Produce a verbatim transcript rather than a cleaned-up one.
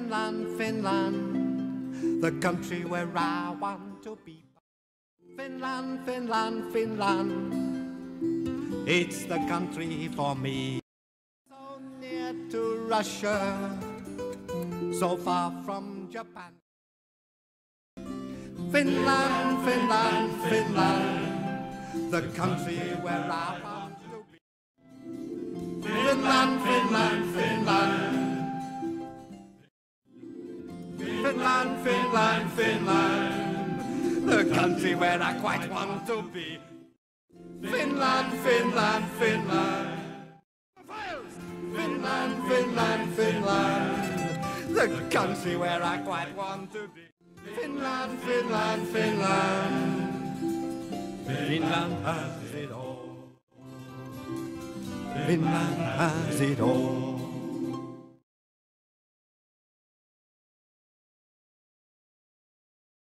Finland, Finland, the country where I want to be. Finland, Finland, Finland, it's the country for me. So near to Russia, so far from Japan. Finland, Finland, Finland, the country where I want to be. Finland, Finland, Finland, Finland, Finland, Finland, the country where I quite want to be. Finland, Finland, Finland, Finland, Finland, Finland, the country where I quite want to be. Finland, Finland, Finland, Finland has it all. Finland has it all.